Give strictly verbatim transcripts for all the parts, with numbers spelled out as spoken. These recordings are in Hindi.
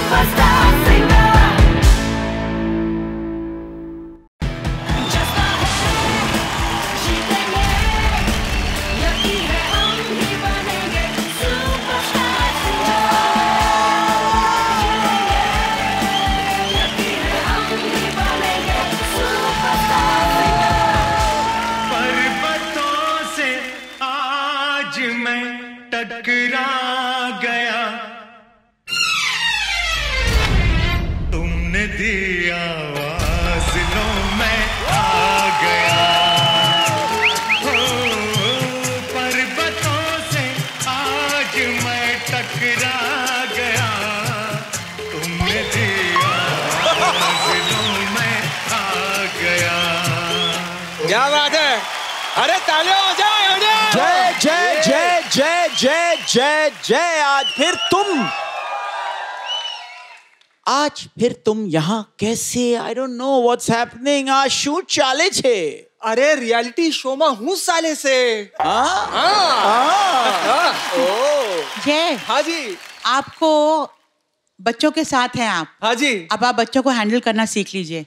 क्या बात है, अरे तालियां हो जाए। जय जय जय जय जय जय जय। आज फिर तुम आज फिर तुम यहाँ कैसे? I don't know what's happening. आज शूट चाले छे। अरे रियलिटी शो में हूँ साले से। हाँ हाँ जय। हाँ जी। आपको बच्चों के साथ हैं आप। हाँ जी। अब आप बच्चों को हैंडल करना सीख लीजिए।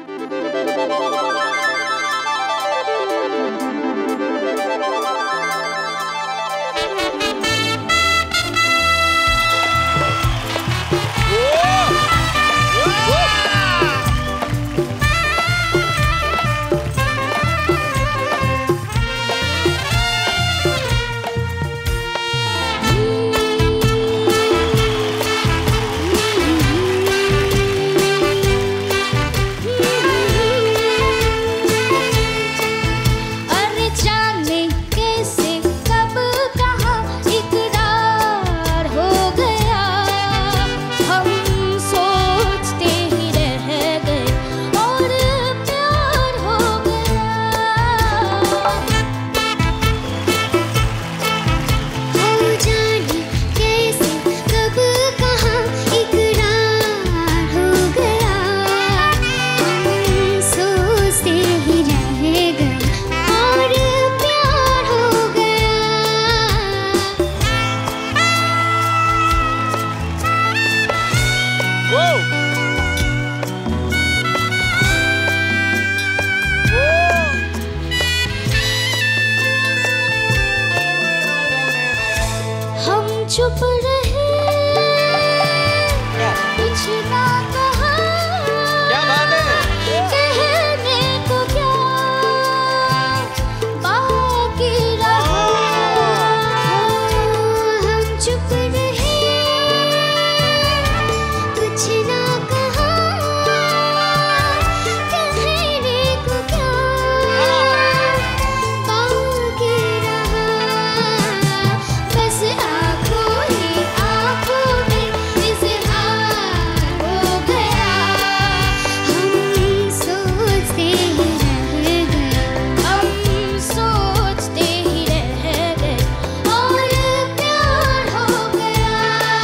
चुप रहे, कुछ ना कहा। क्या बात है? कहने को क्या बाकी रहा। हम चुप रहे, कुछ ना कहा। कहने को क्या बाकी रहा। बस आँखों ही आँखों में इज़हार हो गया। हम सोचते ही रह गए, हम सोचते ही रह गए और प्यार हो गया।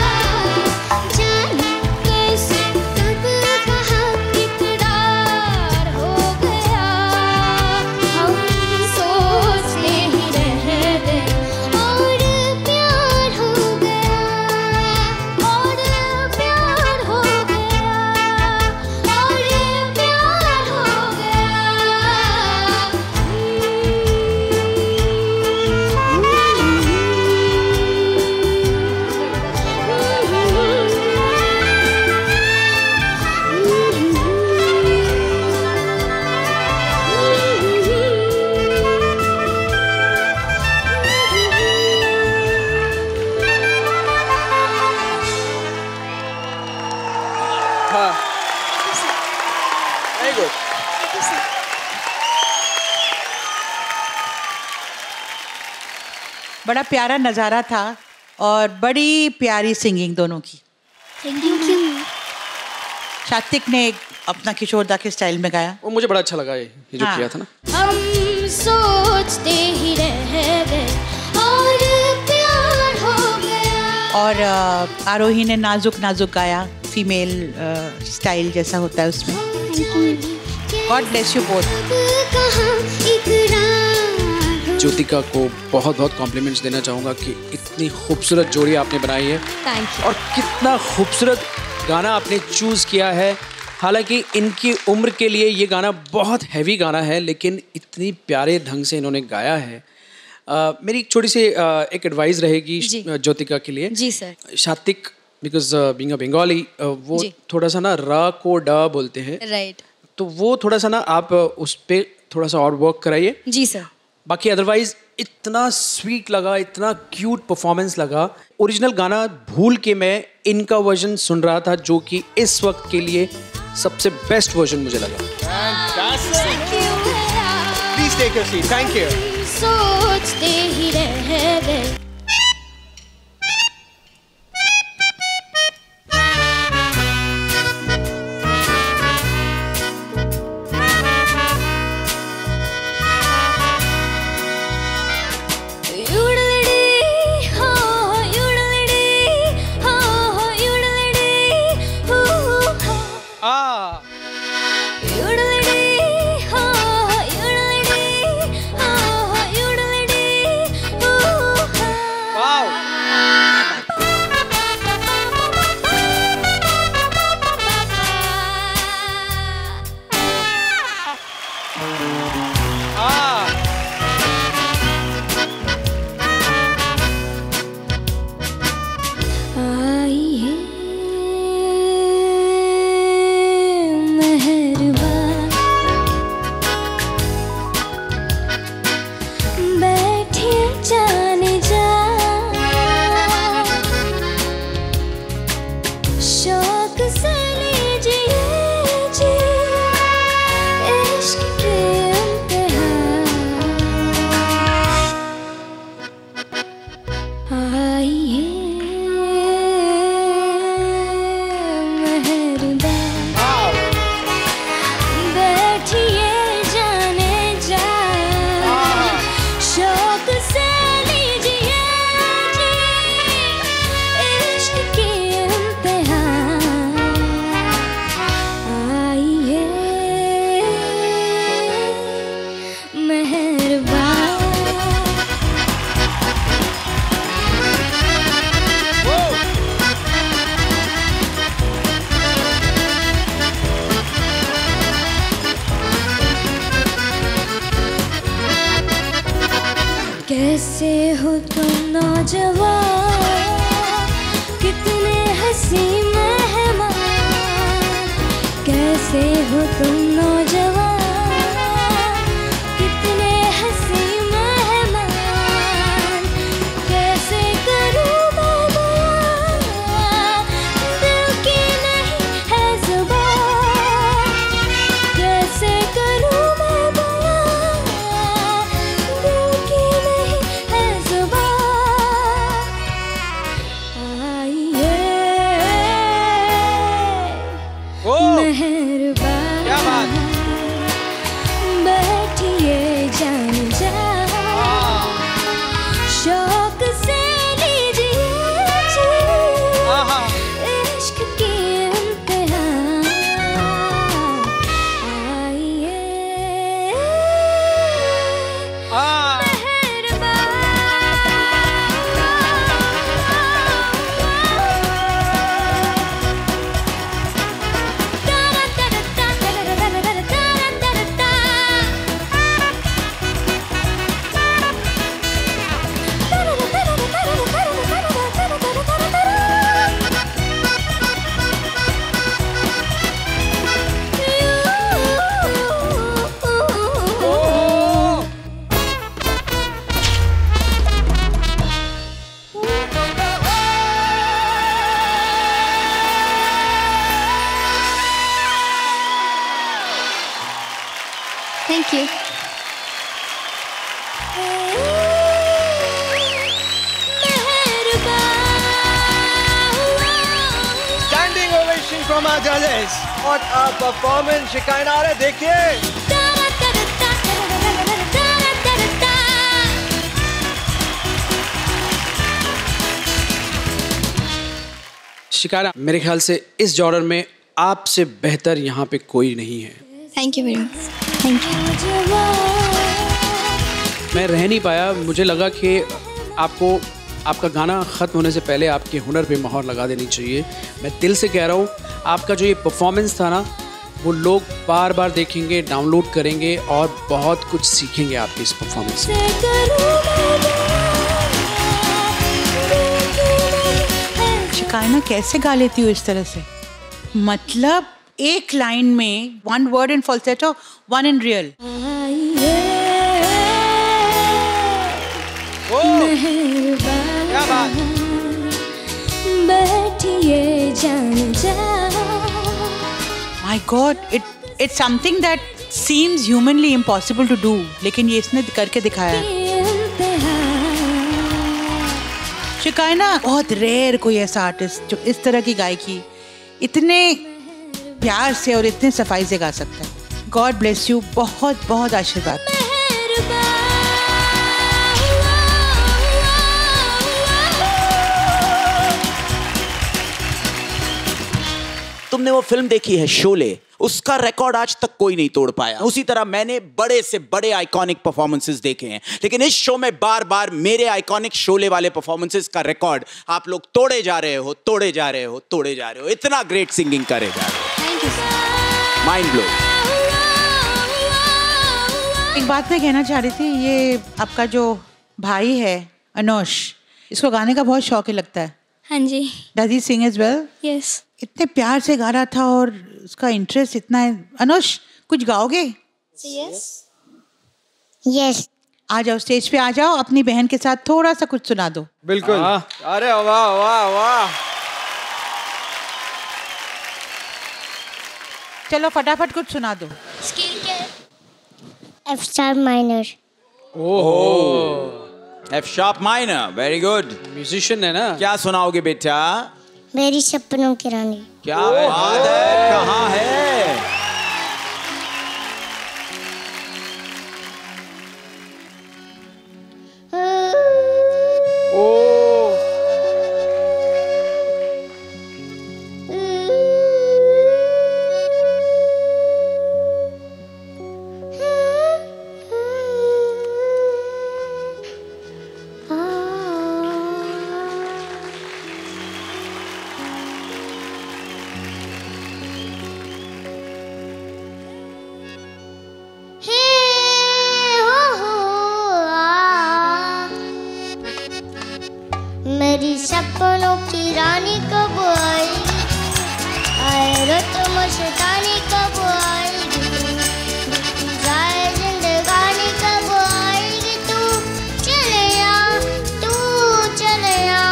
जाने कैसे कब कहाँ इकरार हो गया। हम सोचते ही रह गए और प्यार हो गया और प्यार हो गया और प्यार हो हाँ, वेरी गुड। बड़ा प्यारा नज़ारा था और बड़ी प्यारी सिंगिंग दोनों की। Thank you. सात्विक ने अपना किशोरदा के स्टाइल में गाया। वो मुझे बड़ा अच्छा लगा, ये ये जो हाँ। किया था ना। हम सोचते ही रह गए और प्यार हो गया। और अ, आरोही ने नाजुक नाजुक गाया, फीमेल स्टाइल जैसा होता है उसमें। God bless you both. Jyotika को बहुत बहुत कॉम्प्लीमेंट्स देना चाहूँगा कि इतनी खूबसूरत जोड़ी आपने बनाई है। थैंक और कितना खूबसूरत गाना आपने चूज़ किया है। हालांकि इनकी उम्र के लिए ये गाना बहुत हैवी गाना है, लेकिन इतनी प्यारे ढंग से इन्होंने गाया है। uh, मेरी एक छोटी सी uh, एक एडवाइस रहेगी ज्योतिका के लिए। जी sir. Shatik because being a Bengali वो थोड़ा सा ना र को ड बोलते हैं, राइट, तो वो थोड़ा सा ना आप उस पर थोड़ा सा और वर्क कराइए। जी सर। बाकी अदरवाइज इतना स्वीट लगा, इतना क्यूट परफॉर्मेंस लगा। ओरिजिनल गाना भूल के मैं इनका वर्जन सुन रहा था, जो कि इस वक्त के लिए सबसे बेस्ट वर्जन मुझे लगा। Please take your seat. Thank you. सोचते ही रह गए। कैसे हो तुम नौजवान, कितने हंसी मेहमान, कैसे हो तुम नौजवान, कितने हंसी मेहमान, कैसे करूं मैं बयां, दिल की नहीं है ज़ुबान, कैसे करूं मैं बयां, दिल की नहीं है ज़ुबान। आइए मेहरबान, क्या बात, बैठिए जान जा, शौक से लीजिए जी, इश्क की इम्तिहान। आइए Thank you. Standing ovation from our judges. What a performance, शिकायत देखिए। शिकारा, मेरे ख्याल से इस जॉनर में आपसे बेहतर यहाँ पे कोई नहीं है। Thank you very much, thank you. मैं रह नहीं पाया, मुझे लगा कि आपको आपका गाना ख़त्म होने से पहले आपके हुनर पे मोहर लगा देनी चाहिए। मैं दिल से कह रहा हूँ, आपका जो ये परफॉर्मेंस था ना, वो लोग बार बार देखेंगे, डाउनलोड करेंगे और बहुत कुछ सीखेंगे आपके इस परफॉर्मेंस से। शिकायना कैसे गा लेती हो इस तरह से? मतलब एक लाइन में one word in falsetto, one in real. बैठिए जान जा। My God, it it's something that seems humanly impossible to do, लेकिन ये इसने करके दिखाया। शिकायना बहुत रेयर कोई ऐसा आर्टिस्ट जो इस तरह की गायकी इतने प्यार से और इतने सफाई से गा सकता है। गॉड ब्लेस यू, बहुत बहुत आशीर्वाद। तुमने वो फिल्म देखी है शोले, उसका रिकॉर्ड आज तक कोई नहीं तोड़ पाया। उसी तरह मैंने बड़े से बड़े आइकॉनिक परफॉर्मेंसेस देखे हैं, लेकिन इस शो में बार बार मेरे आइकॉनिक शोले वाले परफॉर्मेंसेस का रिकॉर्ड आप लोग तोड़े जा रहे हो, तोड़े जा रहे हो, तोड़े जा रहे हो। इतना ग्रेट सिंगिंग करे जा रहे हो। Thank you sir. Mind blow. एक बात मैं कहना चाह रही थी, ये आपका जो भाई है अनोश, इसको गाने का बहुत शौक है लगता है। हाँ जी। Does he sing as well? Yes. इतने प्यार से गा रहा था और उसका इंटरेस्ट इतना है। अनोश, कुछ गाओगे? यस। यस। आ जाओ, स्टेज पे आ जाओ, अपनी बहन के साथ थोड़ा सा कुछ सुना दो। बिल्कुल। अरे वाह वाह वाह। चलो फटाफट कुछ सुना दो। स्केल क्या है? F star minor. F sharp minor, very good. Musician है ना। क्या सुनाओगे बेटा? मेरी सपनों की रानी। क्या बात है, कहाँ है? मेरी सपनों की रानी कब आएगी, आए रुत मस्तानी कब आएगी, जाए जिंदगानी कब आएगी, तू चले आ, तू चले आ।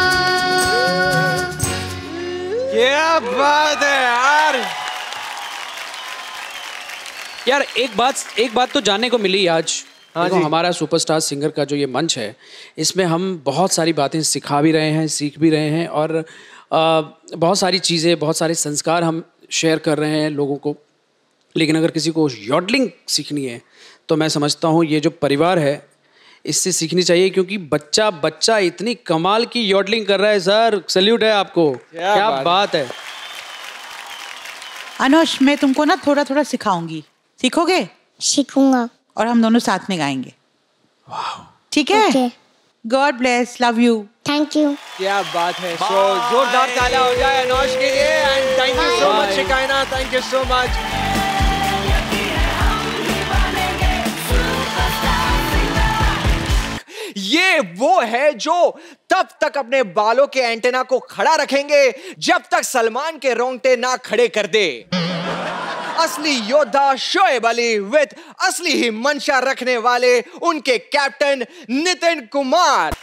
क्या बात है यार। यार एक बात एक बात तो जानने को मिली आज। हाँ देखो, जी। हमारा सुपरस्टार सिंगर का जो ये मंच है, इसमें हम बहुत सारी बातें सिखा भी रहे हैं, सीख भी रहे हैं और आ, बहुत सारी चीज़ें, बहुत सारे संस्कार हम शेयर कर रहे हैं लोगों को। लेकिन अगर किसी को यॉडलिंग सीखनी है तो मैं समझता हूँ ये जो परिवार है इससे सीखनी चाहिए, क्योंकि बच्चा बच्चा इतनी कमाल की यॉडलिंग कर रहा है। सर सैल्यूट है आपको। क्या क्या बात बात है। अनोश, मैं तुमको ना थोड़ा थोड़ा सिखाऊंगी, सीखोगे? सीखूंगा। और हम दोनों साथ में गाएंगे। ठीक है? Okay. God bless, love you. Thank you. क्या बात है। सो जोरदार तालियां हो जाए अनोश के लिए। And thank you so much Shikayna, thank you so much. ये वो है जो तब तक अपने बालों के एंटेना को खड़ा रखेंगे जब तक सलमान के रोंगटे ना खड़े कर दे। असली योद्धा शोएब अली विद असली ही मंशा रखने वाले उनके कैप्टन नितिन कुमार।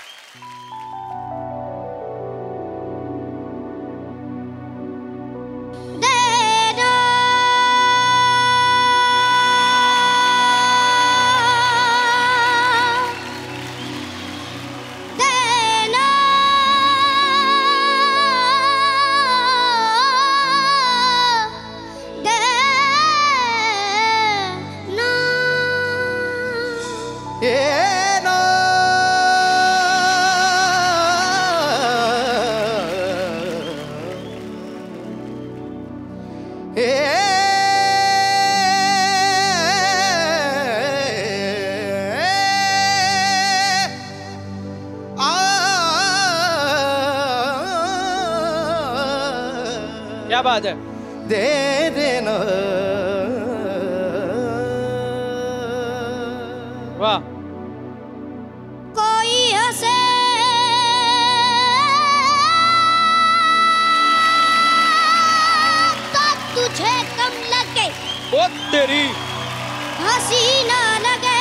क्या बात है। दे देना। वाह। कोई हंसे तो तुझे कम लगे, ओ तेरी हंसी ना लगे,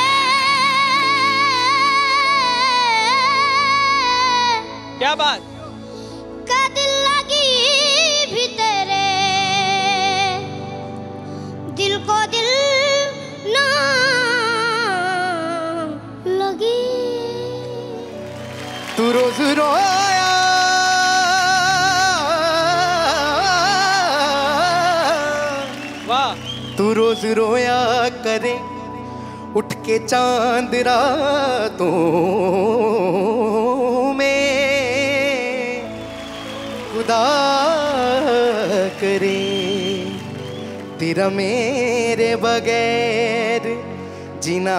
क्या बात। का दिल लगी भी तेरे दिल को दिल ना लगी। तू रोज रोया वाह। तू रोज रोया करे उठ के चांद रातों में, खुदा करे तेरा मेरे बगैर जीना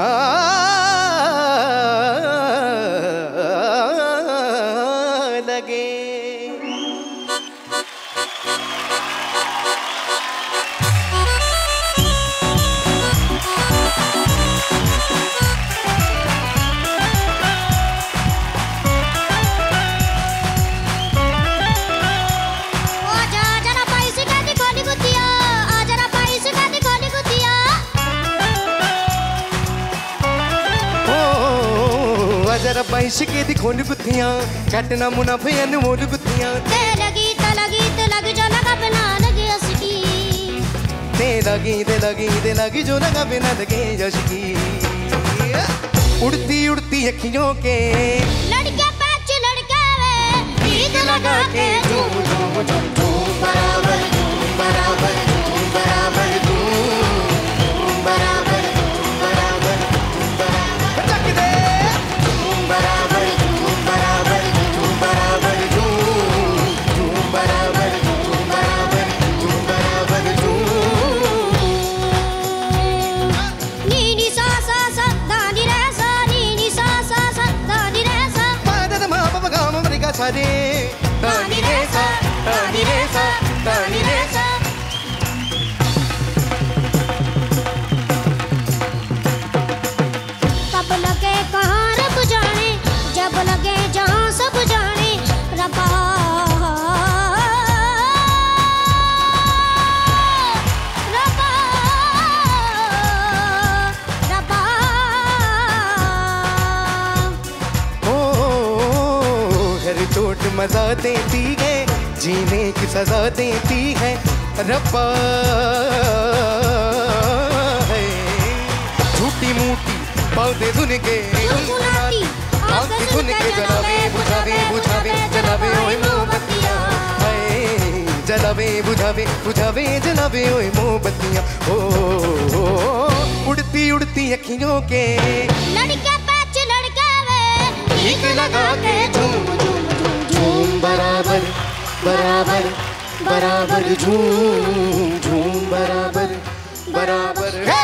लगे। जरा बाईश के दिखो गुत्थियां कटना मुनाफे अनमोल गुत्थियां। ते लगी ते लगी ते लगी जो लगा बिना लगी असकी, ते लगी ते लगी ते लगी जो लगा बिना लगे यशकी। उड़ती उड़ती अखियों के लड़के पैच लड़के वे गीत लगा के झूम झूम झूम झूम बराबर झूम बराबर झूम बराबर झूम झूम बराबर झूम बराबर झूम बराबर चक दे झूम बराबर झूम बराबर झूम बराबर झूम झूम बराबर झूम बराबर झूम बराबर झूम। नी नी सा सा सा दा नी रे सा नी नी सा सा सा दा नी रे सा पादा मा बाबा गाम मरिगा सारे दा नी रे सा दा नी रे सा दा नी रे सा। कब लगे कहाँ रब जाने, जब लगे जहाँ सब जाने, रबा रबा रबा। ओ हर चोट मजा देती है, जीने की सजा देती है रब्बा है। झूठी मूठी बातें सुन के गुनगुनाती आंखें सुन के जलावे बुझावे बुझावे जलावे ओए मोमबत्तियां हाय जलावे बुझावे बुझावे जलावे ओए मोमबत्तियां। ओ, ओ, ओ उड़ती उड़ती अखियों के लड़के पैच लड़के वे गीत लगा के झूम झूम झूम झूम बराबर बराबर बराबर झूम झूम बराबर बराबर है।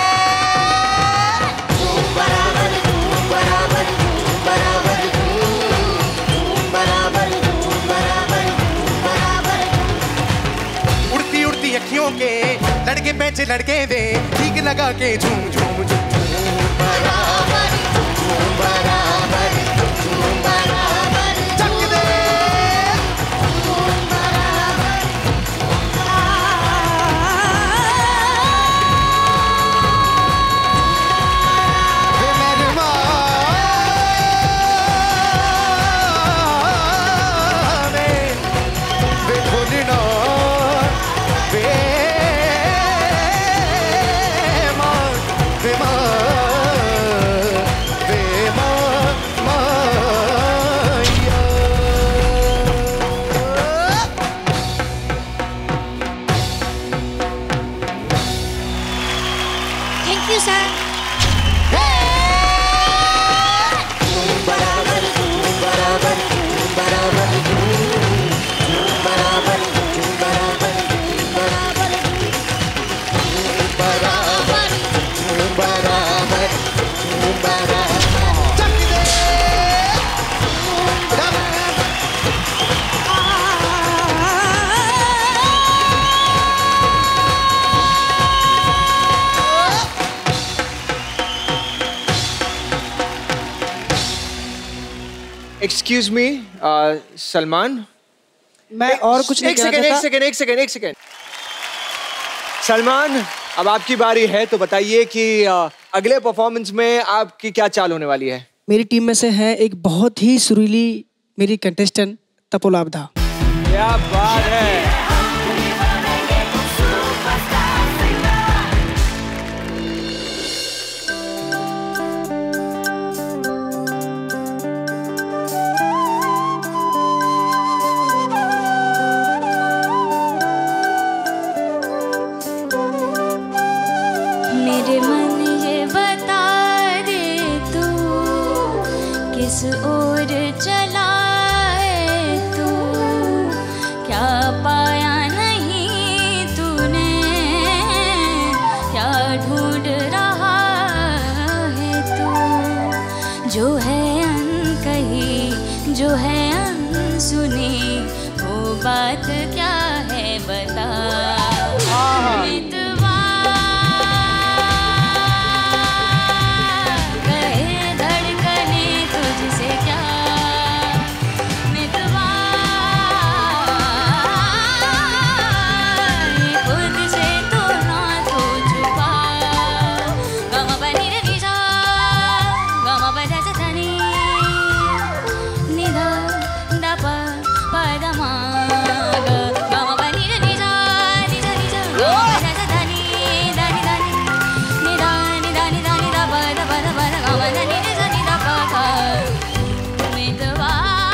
झूम बराबर झूम बराबर झूम बराबर झूम झूम बराबर झूम बराबर झूम बराबर। उड़ती उड़ती अखियों के लड़के पैचे लड़के वे ठीक लगा के झूम झूम झूम झूम बराबर झूम बराबर झूम बराबर चक दे झूम बराबर। वे मेरे माँ वे वे भोलना वे माँ वे माँ वे माँ माँ एक्सक्यूज मी सलमान, मैं और कुछ नहीं एक सेकंड एक सेकंड एक सेकंड एक सेकंड सलमान, अब आपकी बारी है, तो बताइए कि uh, अगले परफॉर्मेंस में आपकी क्या चाल होने वाली है? मेरी टीम में से है एक बहुत ही सुरीली मेरी कंटेस्टेंट तपोला अब्धा। क्या बात है। मेरे मन ये बता दे तू किस ओर चला है तू, क्या पाया नहीं तूने, क्या ढूंढ रहा है तू, जो है अनकही जो है अनसुनी, वो बात क्या है बता। मितवा कहे धड़कने तुझसे क्या, मितवा खुद से तो ना तो छुपा, गमा बनी रे निशा गमा बजा से धनी निधा दपा पदमा गमा बनी रे निशा निशा निशा गमा बजा से धनी धनी धनी निधा निधा निधा निधा पद पद पद गमा धनी निशा निधा पा मितवा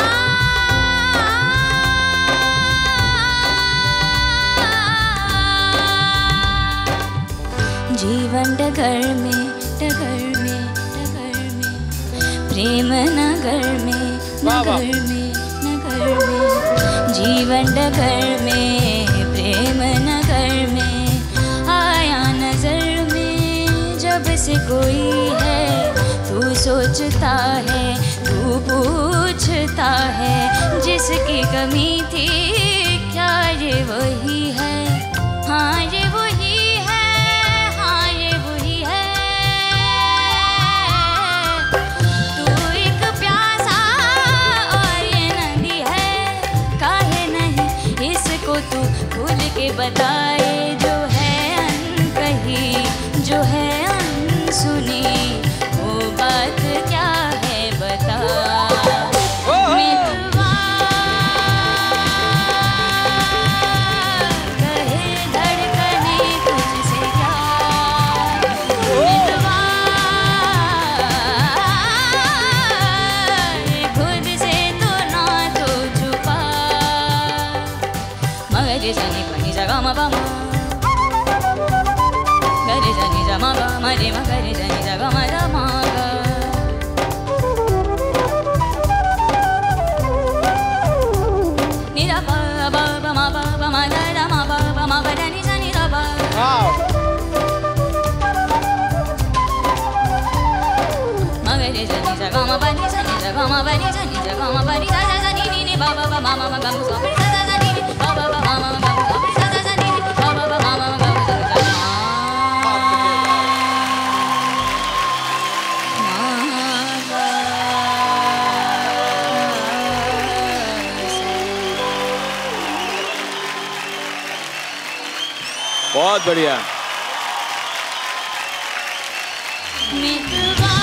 जीवन डगर में डगर में डगर में, प्रेम नगर में नगर में नगर में, जीवन डगर में प्रेम नगर में, आया नजर में जब से कोई है, तू सोचता है तू पूछता है, जिसकी कमी थी क्या ये वही है, हाँ ये वही है, हाँ ये वही है, तू एक प्यासा और ये नदी है, काहे नहीं इसको तू भूल के बताए, जो है अनकही जो है अनसुनी, वो बात क्या है बता। मितवा कहे धड़कने तुझसे क्या, मितवा खुद से तो ना तो छुपा, मगर जनी पनी जगा मा बा मा, गरे जनी जमा बा मरे मगर जनी जगा मा जा मा गा, निरा पा बा बा मा बा बा मा दा दा मा बा बा मा बा दा नि सा नि दा बा, मगर जनी जगा मा बा नि सा नि जगा मा बा नि सा नि जगा मा बा नि सा सा सा नि नि नि बा बा बा मा मा मा गा मु सा सा सा सा नि नि बा बा बा मा मा मा गा मु सा सा सा सा नि नि बा बा बा मा मा मा गा मु सा सा सा बहुत बढ़िया। मितवा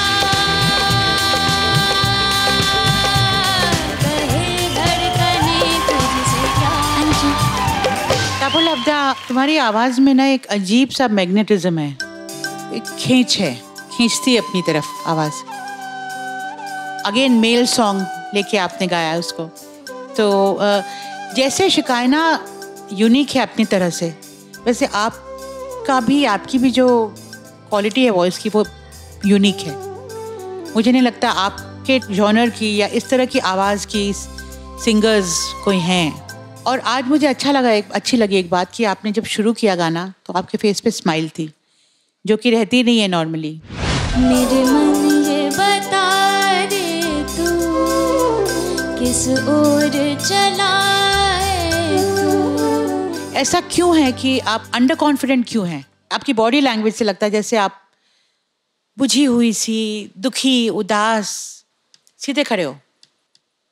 कहे धड़कने तुझसे क्या। तपोला अब्धा, तुम्हारी आवाज में ना एक अजीब सा मैग्नेटिज्म है, एक खींच है, खींचती है अपनी तरफ आवाज। अगेन मेल सॉन्ग लेके आपने गाया है उसको, तो अ, जैसे शिकायना यूनिक है अपनी तरह से, वैसे आपका भी आपकी भी जो क्वालिटी है वॉइस की वो यूनिक है। मुझे नहीं लगता आपके जॉनर की या इस तरह की आवाज़ की सिंगर्स कोई हैं। और आज मुझे अच्छा लगा, एक अच्छी लगी एक बात कि आपने जब शुरू किया गाना तो आपके फेस पे स्माइल थी, जो कि रहती नहीं है नॉर्मली। मेरे मन ये बता दे तू किस ओर चला है तू। ऐसा क्यों है कि आप अंडर कॉन्फिडेंट क्यों हैं? आपकी बॉडी लैंग्वेज से लगता है जैसे आप बुझी हुई सी, दुखी, उदास, सीधे खड़े हो।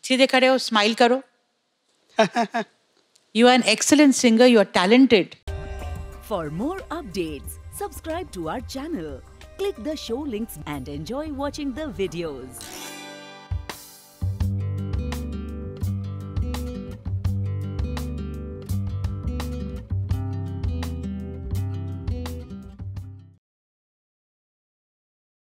सीधे खड़े हो, स्माइल करो. You are an excellent singer. You are talented. For more updates, subscribe to our channel, click the show links and enjoy watching the videos.